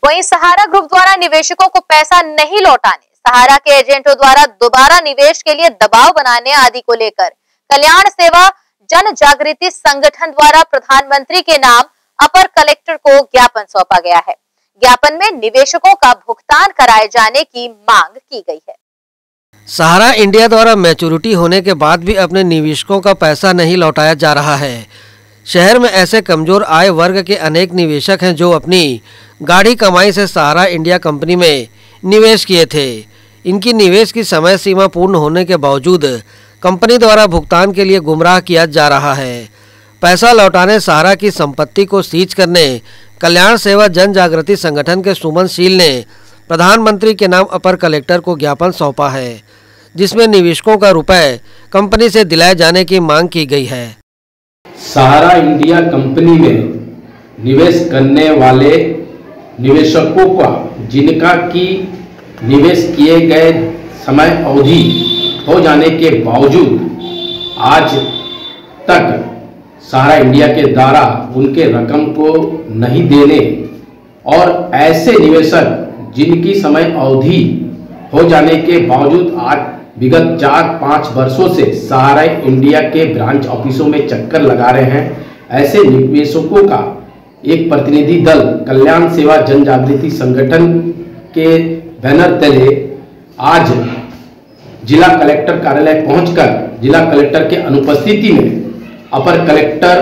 वहीं सहारा ग्रुप द्वारा निवेशकों को पैसा नहीं लौटाने, सहारा के एजेंटों द्वारा दोबारा निवेश के लिए दबाव बनाने आदि को लेकर कल्याण सेवा जन जागृति संगठन द्वारा प्रधानमंत्री के नाम अपर कलेक्टर को ज्ञापन सौंपा गया है। ज्ञापन में निवेशकों का भुगतान कराए जाने की मांग की गई है। सहारा इंडिया द्वारा मैच्योरिटी होने के बाद भी अपने निवेशकों का पैसा नहीं लौटाया जा रहा है। शहर में ऐसे कमजोर आय वर्ग के अनेक निवेशक हैं जो अपनी गाढ़ी कमाई से सहारा इंडिया कंपनी में निवेश किए थे। इनकी निवेश की समय सीमा पूर्ण होने के बावजूद कंपनी द्वारा भुगतान के लिए गुमराह किया जा रहा है। पैसा लौटाने, सहारा की संपत्ति को सीज करने कल्याण सेवा जन जागृति संगठन के सुमन शील ने प्रधानमंत्री के नाम अपर कलेक्टर को ज्ञापन सौंपा है, जिसमें निवेशकों का रुपए कंपनी से दिलाए जाने की मांग की गई है। सहारा इंडिया कंपनी में निवेश करने वाले निवेशकों का जिनका की निवेश किए गए समय अवधि हो जाने के बावजूद आज तक सहारा इंडिया के द्वारा उनके रकम को नहीं देने और ऐसे निवेशक जिनकी समय अवधि हो जाने के बावजूद आज विगत 4-5 वर्षों से सहारा इंडिया के ब्रांच ऑफिसों में चक्कर लगा रहे हैं, ऐसे निवेशकों का एक प्रतिनिधि दल कल्याण सेवा जन जागृति संगठन के बैनर तले आज जिला कलेक्टर कार्यालय पहुंचकर जिला कलेक्टर के अनुपस्थिति में अपर कलेक्टर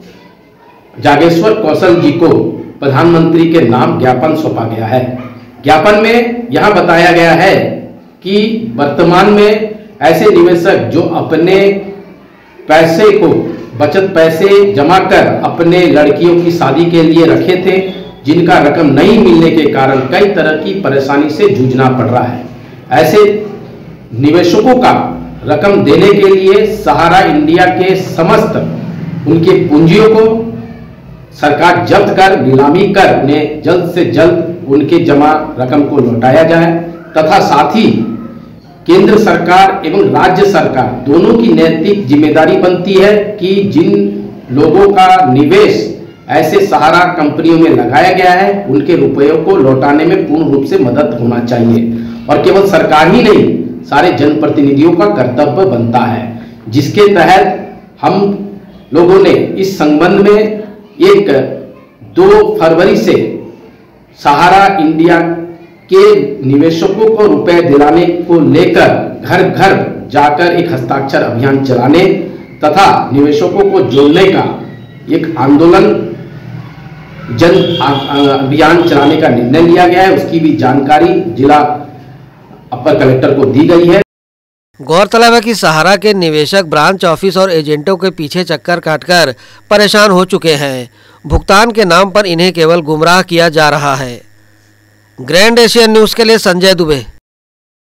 जागेश्वर कौशल जी को प्रधानमंत्री के नाम ज्ञापन सौंपा गया है। ज्ञापन में यह बताया गया है कि वर्तमान में ऐसे निवेशक जो अपने पैसे को बचत पैसे जमा कर अपने लड़कियों की शादी के लिए रखे थे, जिनका रकम नहीं मिलने के कारण कई तरह की परेशानी से जूझना पड़ रहा है, ऐसे निवेशकों का रकम देने के लिए सहारा इंडिया के समस्त उनके पूंजियों को सरकार जब्त कर नीलामी कर उन्हें जल्द से जल्द उनके जमा रकम को लौटाया जाए तथा साथ ही केंद्र सरकार एवं राज्य सरकार दोनों की नैतिक जिम्मेदारी बनती है कि जिन लोगों का निवेश ऐसे सहारा कंपनियों में लगाया गया है उनके रुपयों को लौटाने में पूर्ण रूप से मदद होना चाहिए और केवल सरकार ही नहीं सारे जनप्रतिनिधियों का कर्तव्य बनता है, जिसके तहत हम लोगों ने इस संबंध में 2 फरवरी से सहारा इंडिया के निवेशकों को रुपए दिलाने को लेकर घर घर जाकर एक हस्ताक्षर अभियान चलाने तथा निवेशकों को जोड़ने का एक आंदोलन जन अभियान चलाने का निर्णय लिया गया है। उसकी भी जानकारी जिला अपर कलेक्टर को दी गई है। गौरतलब है कि सहारा के निवेशक ब्रांच ऑफिस और एजेंटों के पीछे चक्कर काटकर परेशान हो चुके हैं। भुगतान के नाम पर इन्हें केवल गुमराह किया जा रहा है। ग्रैंड एशियन न्यूज़ के लिए संजय दुबे।